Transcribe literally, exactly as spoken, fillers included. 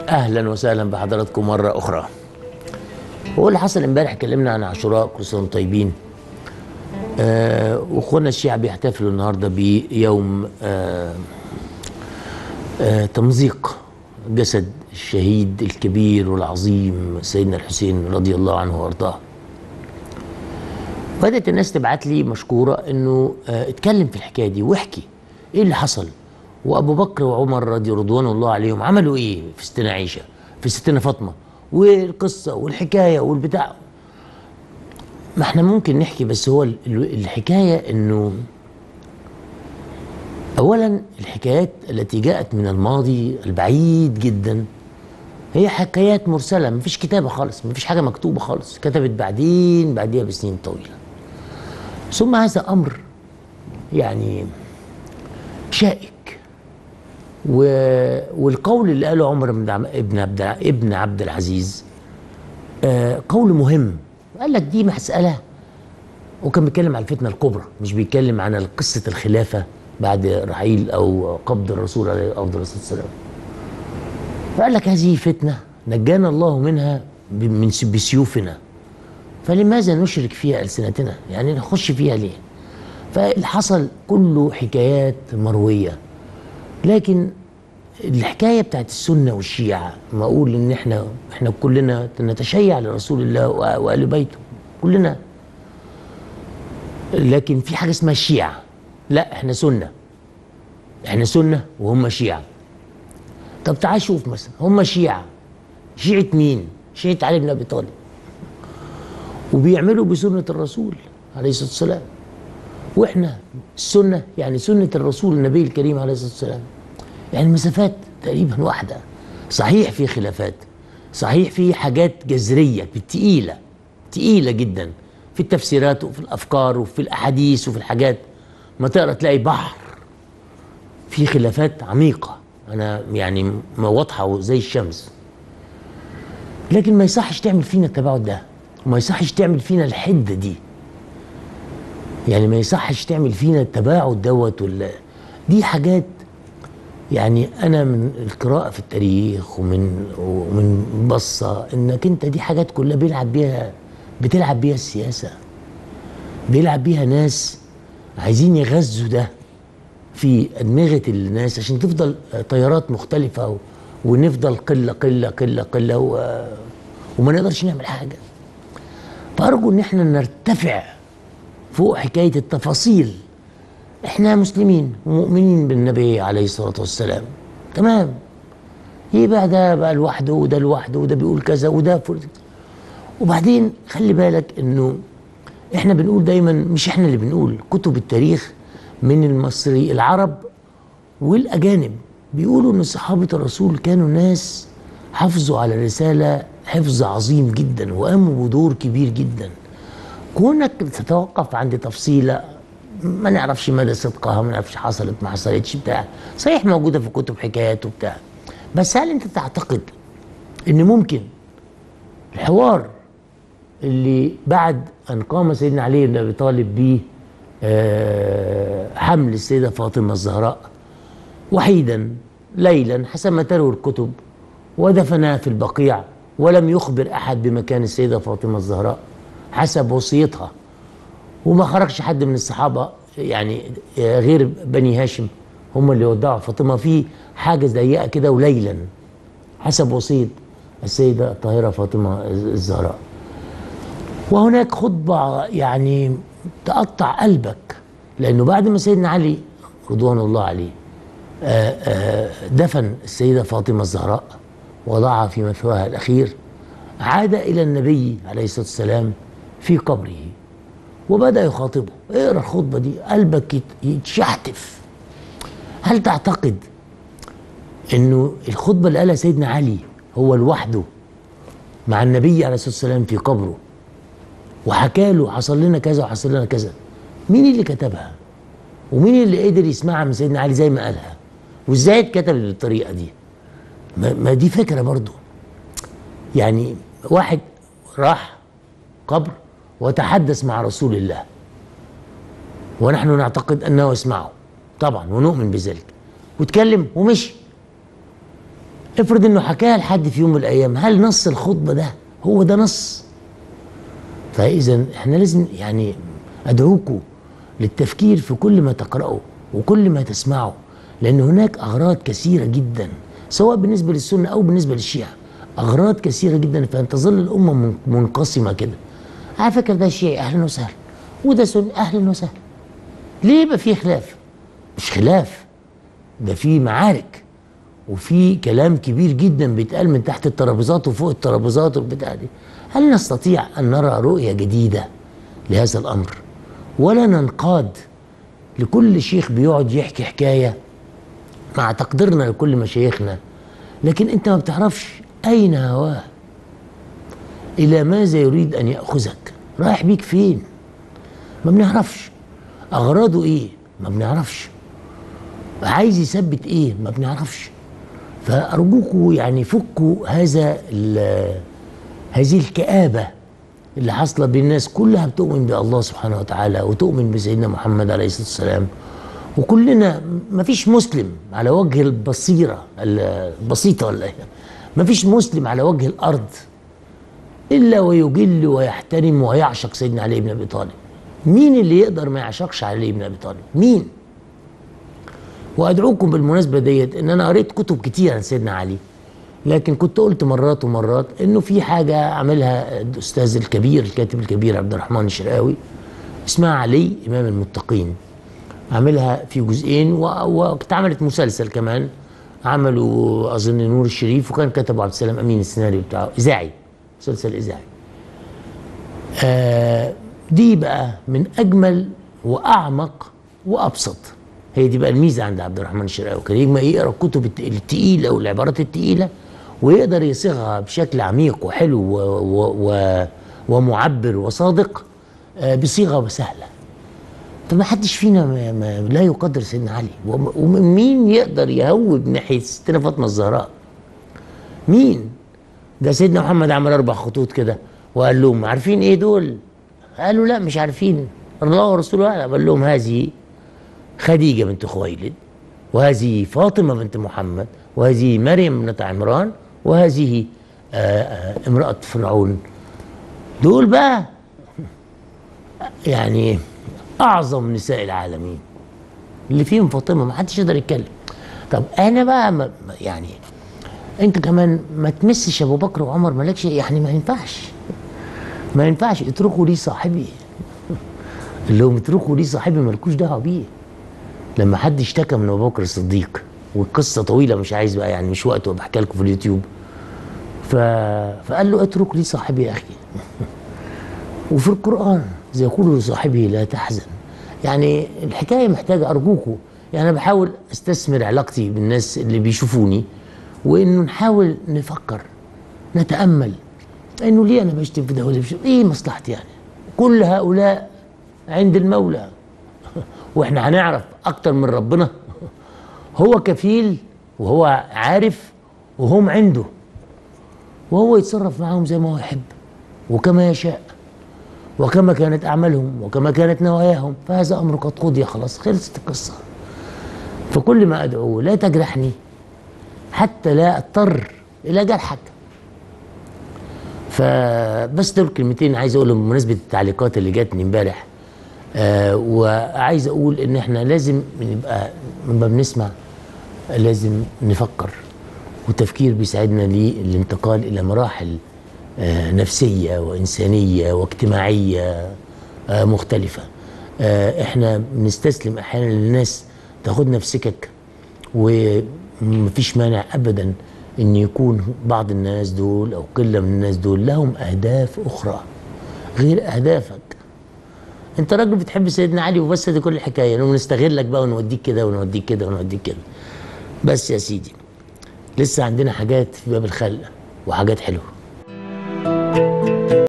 اهلا وسهلا بحضراتكم مره اخرى. هو اللي حصل امبارح، اتكلمنا عن عاشوراء، كل سنه وانتم طيبين. آه واخونا الشيعة بيحتفلوا النهارده بيوم آه آه تمزيق جسد الشهيد الكبير والعظيم سيدنا الحسين رضي الله عنه وارضاه. بدأت الناس تبعت لي مشكوره انه آه اتكلم في الحكايه دي واحكي ايه اللي حصل، وابو بكر وعمر رضي رضوان الله عليهم عملوا ايه في ستنا عائشه، في ستنا فاطمه، والقصه والحكايه والبتاع. ما احنا ممكن نحكي، بس هو الحكايه انه اولا الحكايات التي جاءت من الماضي البعيد جدا هي حكايات مرسله، مفيش كتابه خالص، مفيش حاجه مكتوبه خالص، كتبت بعدين بعديها بسنين طويله. ثم هذا امر يعني شائك، و... والقول اللي قاله عمر بن عم... ابن عبد ابن عبد العزيز آه قول مهم. قال لك دي مسألة، وكان بيتكلم على الفتنة الكبرى، مش بيتكلم عن قصة الخلافة بعد رحيل أو قبض الرسول عليه أفضل الصلاة والسلام. فقال لك هذه فتنة نجانا الله منها من بسيوفنا، فلماذا نشرك فيها ألسنتنا؟ يعني نخش فيها ليه؟ فاللي حصل كله حكايات مروية. لكن الحكايه بتاعت السنه والشيعه، ما اقول ان احنا احنا كلنا نتشيع لرسول الله وآل بيته كلنا، لكن في حاجه اسمها الشيعه. لا احنا سنه، احنا سنه وهم شيعه. طب تعال شوف مثلا، هم شيعه، شيعه مين؟ شيعه علي بن ابي طالب، وبيعملوا بسنه الرسول عليه الصلاه والسلام. واحنا السنه يعني سنه الرسول النبي الكريم عليه الصلاه والسلام، يعني المسافات تقريبا واحدة. صحيح في خلافات، صحيح في حاجات جذرية تقيلة تقيلة جدا في التفسيرات وفي الأفكار وفي الأحاديث وفي الحاجات، ما تقرأ تلاقي بحر في خلافات عميقة، أنا يعني ما واضحة زي الشمس. لكن ما يصحش تعمل فينا التباعد ده، وما يصحش تعمل فينا الحدة دي، يعني ما يصحش تعمل فينا التباعد دوت ولا دي حاجات. يعني انا من القراءه في التاريخ ومن ومن بصه انك انت دي حاجات كلها بيلعب بيها بتلعب بيها السياسه، بيلعب بيها ناس عايزين يغذوا ده في ادمغه الناس عشان تفضل تيارات مختلفه، ونفضل قله قله قله قله و... وما نقدرش نعمل حاجه. فارجو ان احنا نرتفع فوق حكايه التفاصيل. احنا مسلمين ومؤمنين بالنبي عليه الصلاة والسلام، تمام. يبقى ده بقى لوحده وده لوحده وده بيقول كذا وده فرد. وبعدين خلي بالك انه احنا بنقول دايما، مش احنا اللي بنقول، كتب التاريخ من المصري العرب والاجانب بيقولوا ان صحابة الرسول كانوا ناس حافظوا على الرسالة حفظ عظيم جدا وقاموا بدور كبير جدا. كونك تتوقف عند تفصيلة ما نعرفش مدى صدقها، ما نعرفش حصلت ما حصلتش بتاع، صحيح موجوده في كتب حكايات وبتاع، بس هل انت تعتقد ان ممكن الحوار اللي بعد ان قام سيدنا علي بن ابي طالب ب حمل السيده فاطمه الزهراء وحيدا ليلا حسب ما تروي الكتب، ودفنها في البقيع ولم يخبر احد بمكان السيده فاطمه الزهراء حسب وصيتها، وما خرجش حد من الصحابه يعني غير بني هاشم هم اللي ودعوا فاطمه في حاجه ضيقه كده وليلا حسب وصيه السيده الطاهره فاطمه الزهراء. وهناك خطبه يعني تقطع قلبك، لانه بعد ما سيدنا علي رضوان الله عليه دفن السيده فاطمه الزهراء وضعها في مثواها الاخير، عاد الى النبي عليه الصلاه والسلام في قبره وبدأ يخاطبه. اقرا الخطبه دي قلبك يتشحتف. هل تعتقد انه الخطبه اللي قالها سيدنا علي هو لوحده مع النبي عليه الصلاه والسلام في قبره وحكى له حصل لنا كذا وحصل لنا كذا، مين اللي كتبها؟ ومين اللي قدر يسمعها من سيدنا علي زي ما قالها؟ وازاي اتكتب بالطريقه دي؟ ما دي فكره برضو. يعني واحد راح قبر وتحدث مع رسول الله ونحن نعتقد انه يسمعه طبعا ونؤمن بذلك، واتكلم ومشي. افرض انه حكاها لحد في يوم من الايام، هل نص الخطبه ده هو ده نص؟ فاذا احنا لازم يعني ادعوكم للتفكير في كل ما تقرأه وكل ما تسمعه، لان هناك اغراض كثيره جدا سواء بالنسبه للسنه او بالنسبه للشيعه، اغراض كثيره جدا، فان تظل الامه منقسمه كده. على فكره ده شيعي اهلا وسهلا، وده سني اهلا وسهلا. ليه يبقى في خلاف؟ مش خلاف، ده في معارك وفي كلام كبير جدا بيتقال من تحت الترابيزات وفوق الترابيزات والبتاع دي. هل نستطيع ان نرى رؤيه جديده لهذا الامر، ولا ننقاد لكل شيخ بيقعد يحكي حكايه مع تقديرنا لكل مشايخنا، لكن انت ما بتعرفش اين هواه، الى ماذا يريد ان ياخذك، رايح بيك فين؟ ما بنعرفش. اغراضه ايه؟ ما بنعرفش. عايز يثبت ايه؟ ما بنعرفش. فارجوكوا يعني فكوا هذا هذه الكآبه اللي حاصله بين الناس كلها بتؤمن بالله سبحانه وتعالى وتؤمن بسيدنا محمد عليه الصلاه والسلام، وكلنا ما فيش مسلم على وجه البصيره البسيطه ولا ما فيش مسلم على وجه الارض الا ويجل ويحترم ويعشق سيدنا علي بن ابي طالب. مين اللي يقدر ما يعشقش علي بن ابي طالب؟ مين؟ وادعوكم بالمناسبه ديت ان انا قريت كتب كتير عن سيدنا علي، لكن كنت قلت مرات ومرات انه في حاجه عملها الاستاذ الكبير الكاتب الكبير عبد الرحمن الشرقاوي اسمها علي امام المتقين، عاملها في جزئين واتعملت مسلسل كمان، عملوا اظن نور الشريف وكان كتبه عبد السلام امين السيناريو بتاعه، اذاعي، مسلسل اذاعي. آه دي بقى من اجمل واعمق وابسط، هي دي بقى الميزه عند عبد الرحمن الشرقاوي، كان يجمع يقرا الكتب التقيله والعبارات التقيله ويقدر يصيغها بشكل عميق وحلو و و و ومعبر وصادق آه بصيغه سهله. فما حدش فينا ما ما لا يقدر سيدنا علي، ومين يقدر يهوب ناحيه ستنا فاطمه الزهراء؟ مين؟ ده سيدنا محمد عمل اربع خطوط كده وقال لهم عارفين ايه دول؟ قالوا لا مش عارفين، الله ورسوله اعلم. قال لهم هذه خديجه بنت خويلد، وهذه فاطمه بنت محمد، وهذه مريم بنت عمران، وهذه آآ آآ امراه فرعون. دول بقى يعني اعظم نساء العالمين اللي فيهم فاطمه، ما حدش يقدر يتكلم. طب انا بقى يعني انت كمان ما تمسش ابو بكر وعمر، مالكش يعني، ما ينفعش ما ينفعش. اتركوا لي صاحبي، اللي هم اتركوا لي صاحبي مالكوش دعوه بيه. لما حد اشتكى من ابو بكر الصديق، والقصه طويله مش عايز بقى يعني مش وقت وبحكي لكم في اليوتيوب، ف... فقال له اترك لي صاحبي يا اخي. وفي القران زي يقول لصاحبه لا تحزن. يعني الحكايه محتاجه ارجوكم، يعني انا بحاول استثمر علاقتي بالناس اللي بيشوفوني، وانه نحاول نفكر نتامل انه ليه انا بشتم في ده ولا بشتم، ايه مصلحتي يعني؟ كل هؤلاء عند المولى، واحنا هنعرف اكتر من ربنا؟ هو كفيل وهو عارف وهم عنده، وهو يتصرف معاهم زي ما هو يحب وكما يشاء وكما كانت اعمالهم وكما كانت نواياهم، فهذا امر قد قضي خلاص، خلصت القصه. فكل ما ادعوه لا تجرحني حتى لا اضطر الى جرحك. فبس دول كلمتين عايز اقولهم بمناسبه التعليقات اللي جاتني امبارح. آه وعايز اقول ان احنا لازم نبقى لما بنسمع لازم نفكر، والتفكير بيساعدنا للانتقال الى مراحل آه نفسيه وانسانيه واجتماعيه آه مختلفه. آه احنا بنستسلم احيانا للناس تاخدنا في سكك، ومفيش مانع ابدا ان يكون بعض الناس دول او قله من الناس دول لهم اهداف اخرى غير اهدافك. انت راجل بتحب سيدنا علي وبس، دي كل الحكايه، ونستغلك بقى ونوديك كده ونوديك كده ونوديك كده. بس يا سيدي لسه عندنا حاجات في باب الخلق وحاجات حلوه.